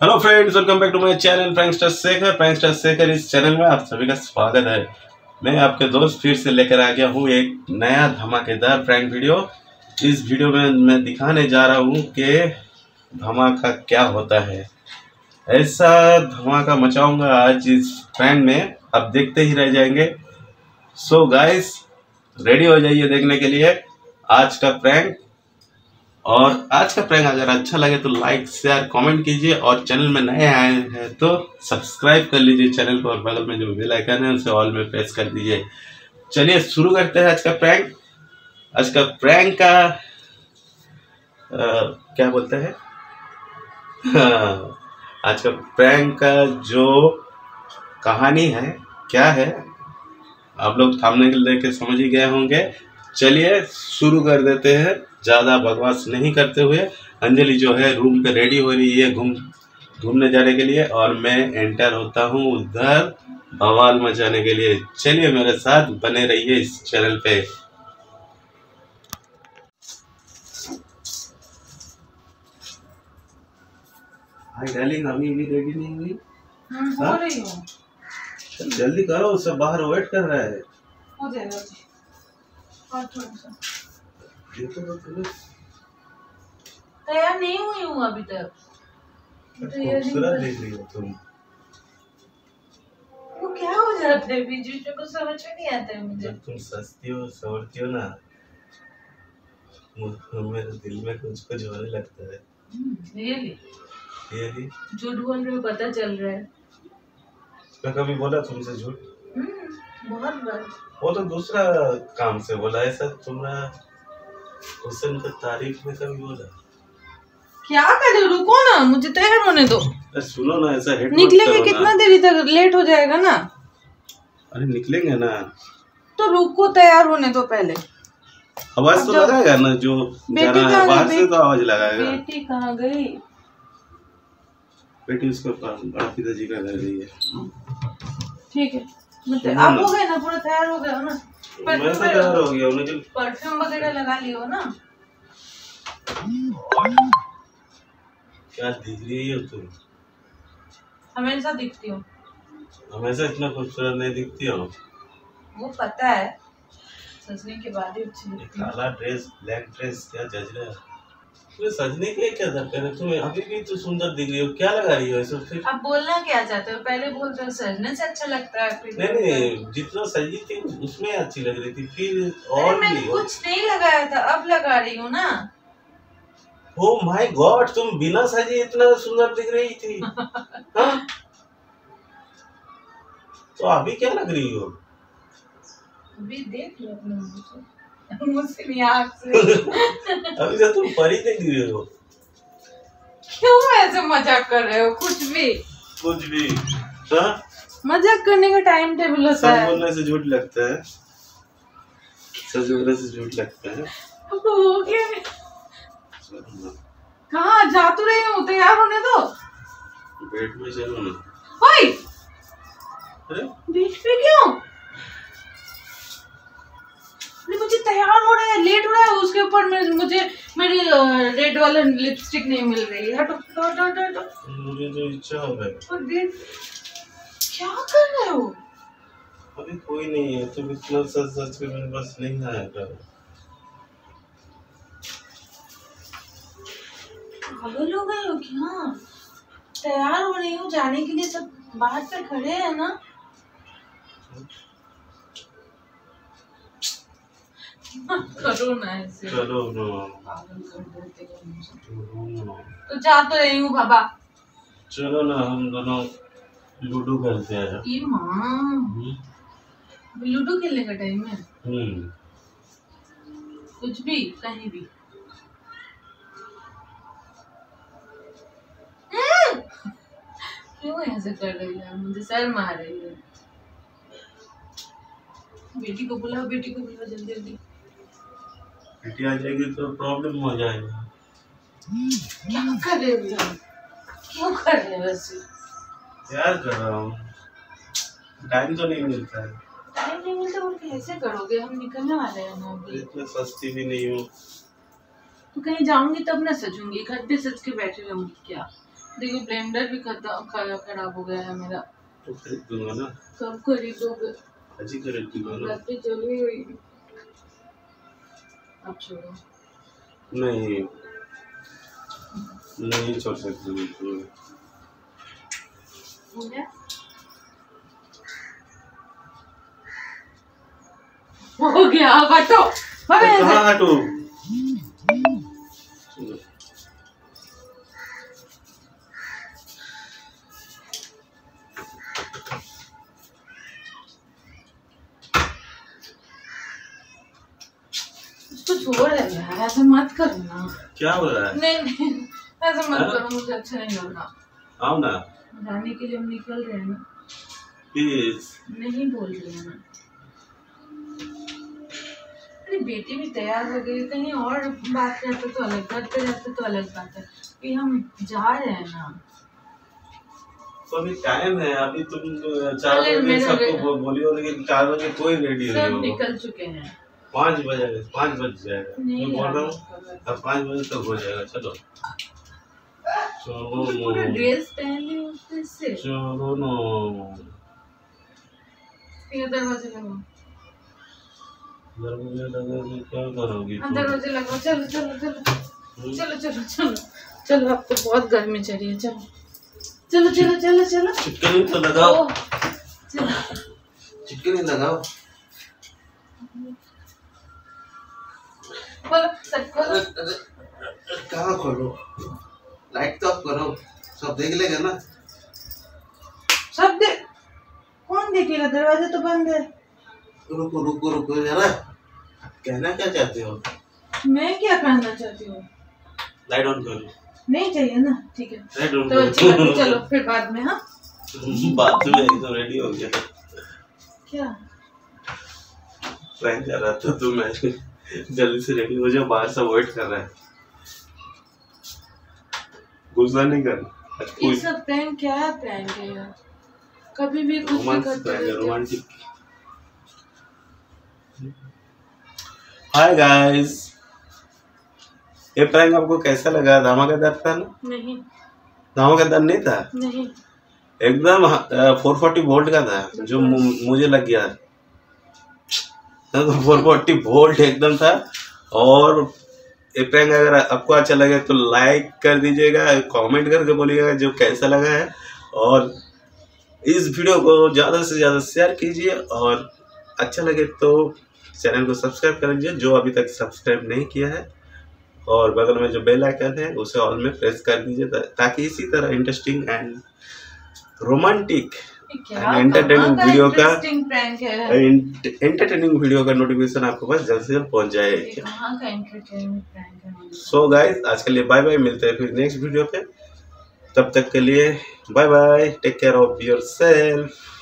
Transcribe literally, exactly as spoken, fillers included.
Hello friends, welcome back to my channel prankster Shekhar. Prankster Shekhar इस channel में आप सभी का स्वागत है। मैं आपके दोस्त फिर से लेकर आ गया हूँ एक नया धमाकेदार प्रैंक वीडियो। इस वीडियो में मैं दिखाने जा रहा हूँ कि धमाका क्या होता है। ऐसा धमाका मचाऊंगा आज इस प्रैंक में, आप देखते ही रह जाएंगे। सो गाइस, रेडी हो जाइए देखने के लिए आज का प्रैंक। और आज का प्रैंक अगर अच्छा लगे तो लाइक शेयर कमेंट कीजिए, और चैनल में नए आए हैं तो सब्सक्राइब कर लीजिए चैनल को, और बगल में जो बेल आइकन है उसे ऑल में प्रेस कर दीजिए। चलिए शुरू करते हैं आज का प्रैंक। आज का प्रैंक का आ, क्या बोलते हैं हाँ, आज का प्रैंक का जो कहानी है क्या है, आप लोग थंबनेल देख के समझ ही गए होंगे। चलिए शुरू कर देते हैं, ज़्यादा बकवास नहीं करते हुए। अंजलि जो है रूम पे रेडी हो रही है घूम घूमने जाने के लिए, और मैं एंटर होता हूँ उधर बवाल मचाने के लिए। चलिए मेरे साथ बने रहिए इस चैनल पे। हाय डार्लिंग, अभी भी रेडी नहीं हुई? हो रही हूँ। चल जल्दी करो, सब बाहर वेट कर रहा है। हो जाएगा और थोड़ा सा। देखो तो तुम्हें तैयार नहीं हुई हूँ अभी तक। खूबसूरत दिख रही हो तुम। वो क्या हो जाता है बीच बीच में, कुछ समझ में नहीं आता है मुझे। जब तुम सस्ती हो सवरती हो ना, मेरे दिल में कुछ कुछ होने लगता है। रियली रियली झूठ बोल रहे हो, पता चल रहा है। मैं कभी बोला तुमसे झूठ? बहुत बार। वो तो दूसरा काम से बोला, ऐसा तुम्हारा हुस्न का तारीफ में कभी बोला? क्या करे, रुको ना, मुझे तैयार होने दो। सुनो ना, ऐसा हेड निकलेंगे कितना देरी तक, लेट हो जाएगा ना। अरे निकलेंगे ना, तो रुको, तैयार होने दो पहले। आवाज तो लगाएगा ना, जो जाना है बाहर से तो आवाज लगाएगा। बेटी कहाँ गई? बेटी उसका बड़ा पिताजी का घर गई है। ठीक है, मतलब आप हो गए ना, पूरा तैयार हो गए हो ना? मैं तो तैयार हो गया हूँ, लेकिन परफ्यूम वगैरह लगा लियो ना। क्या दिख रही हो तुम? हमेशा दिखती हो। हमेशा इतना खूबसूरत नहीं दिखती हो। वो पता है, सजने के बाद ही अच्छी लगती है। काला ड्रेस, ब्लैक ड्रेस, क्या जज रहा है? तुम्हें सजने के क्या दरकार है? तुम्हें अभी भी तो सुंदर दिख रही हो, क्या लगा रही हो ऐसा? फिर अब बोलना क्या चाहते हो? पहले बोलते हो सजने से अच्छा लगता है, फिर नहीं नहीं, जितना सजी थी उसमें अच्छी लग रही थी, फिर और भी। मैंने कुछ नहीं लगाया था, अब लगा रही हूँ ना। ओ माय गॉड, तुम बिना सजी इतना सुंदर दिख रही थी। हाँ? तो अभी क्या लग रही हो? अभी देख लो अपने मुझसे, मुझसे नहीं, आँख से। अभी तो तुम परी दिख रही हो। क्यों ऐसे मजाक कर रहे हो? कुछ भी कुछ भी हाँ? मजाक करने का टाइम टेबल होता है। सच बोलने से झूठ लगता है, सच बोलने से झूठ लगता है। हो गया। कहाँ जा तो रही हूँ, तैयार होने दो। बेड में चलो ना। ओए, अरे बीच पे क्यों? मुझे तैयार हो रहा है, लेट हो रहा है, उसके ऊपर मुझे मेरी रेड वाला लिपस्टिक नहीं मिल रही है। हटो हटो हटो हटो। मुझे तो इच्छा हो गई। क्या कर रहे हो? अभी कोई नहीं है, तुम इतना सच सच के मेरे पास नहीं आया कर। पागल हो गए हो क्या? तैयार हो रही हूँ जाने के लिए, सब बाहर पे खड़े हैं ना। करो ना ऐसे। चलो ना, पागल कर देते चलो तो जा तो रही हूँ बाबा। चलो ना, हम दोनों लूडो खेलते हैं। ये माँ, लूडो खेलने का टाइम है? हम्म, कुछ भी कहीं भी। क्यों ऐसे कर रही है? मुझे शर्म आ रही है। बेटी को बुलाओ, बेटी को बुलाओ जल्दी जल्दी। बेटी आ जाएगी तो प्रॉब्लम हो जाएगा। क्या कर रहे हो? क्यों कर रहे हो ऐसे? प्यार कर रहा हूँ, टाइम तो नहीं मिलता है। टाइम नहीं मिलता और कैसे करोगे? हम निकलने वाले हैं ना अभी। इतने सस्ती भी नहीं हूँ। तो कहीं जाऊंगी तब ना सजूंगी, घर पे सज के बैठे रहूंगी क्या? देखो ब्लेंडर भी खराब हो गया है मेरा। तो खरीद दूंगा ना। कब खरीदोगे? आज ही खरीद दूंगा। चली हुई। अब छोड़ो। नहीं नहीं छोड़ सकती बिल्कुल। हो गया हटो। कहाँ हटो? उसको छोड़ दे यार, ऐसा मत करो ना। क्या हो रहा है? नहीं नहीं ऐसा मत करो, मुझे अच्छा नहीं लग रहा। आओ ना। जाने के लिए हम निकल रहे हैं ना। प्लीज। नहीं बोल रही हूँ मैं। अरे बेटी भी तैयार हो गई, कहीं और बात करते तो अलग, घर पे रहते तो अलग बात है, कि हम जा रहे हैं ना। तो अभी टाइम है, अभी तुम चार बजे सबको बोली हो कि चार बजे कोई रेडी नहीं सब निकल चुके हैं। पाँच बजे पाँच बज जाएगा। मैं बोल रहा हूँ अब पाँच बजे तक हो जाएगा। चलो चलो पूरा ड्रेस पहन ली उससे। चलो नो। ये दरवाजे लगाओ। दरवाजे लगा के क्या करोगी तुम? दरवाजे लगाओ। चलो चलो चलो चलो चलो चलो चलो। अब तो बहुत गर्मी चल रही है। चलो चलो चलो चलो चलो। चिटकनी तो लगाओ। चिटकनी लगाओ। कहाँ खोलो? लाइट तो ऑफ करो, सब देख लेगा ना। सब देख? कौन देखेगा? दरवाजा तो बंद है। रुको रुको रुको जरा, कहना क्या चाहते हो? मैं क्या कहना चाहती हूँ? लाइट ऑन करो। नहीं चाहिए ना, ठीक है। लाइट ऑन तो अच्छी बात है, चलो फिर बाद में। हाँ बाद में एकदम रेडी हो गया। क्या फ्रेंड जा रहा था तो मैं जल्दी से रेडी हो जाओ, बाहर सब वेट कर रहा है। गुस्सा नहीं करना। ये सब प्रैंक क्या है? प्रैंक है यार, कभी भी कुछ भी करते हैं। रोमांटिक। हाय गाइस, ये प्रैंक आपको कैसा लगा? धमाकेदार था ना? नहीं धमाकेदार नहीं था। नहीं एकदम फोर फोर्टी वोल्ट का था जो मुझे लग गया। तो फोर फोर्टी वोल्ट एकदम था। और ये प्रैंक अगर आपको अच्छा लगे तो लाइक कर दीजिएगा, कमेंट करके बोलिएगा जो कैसा लगा है, और इस वीडियो को ज़्यादा से ज़्यादा शेयर कीजिए, और अच्छा लगे तो चैनल को सब्सक्राइब कर लीजिए जो अभी तक सब्सक्राइब नहीं किया है, और बगल में जो बेल आइकन है उसे ऑल में प्रेस कर दीजिए ताकि इसी तरह interesting and romantic entertaining video का एंटरटेनिंग वीडियो का नोटिफिकेशन आपके पास जल्द से जल्द पहुंच जाए। सो गाइस, आज के लिए बाय बाय, मिलते हैं फिर नेक्स्ट वीडियो पे। तब तक के लिए bye bye, take care of yourself.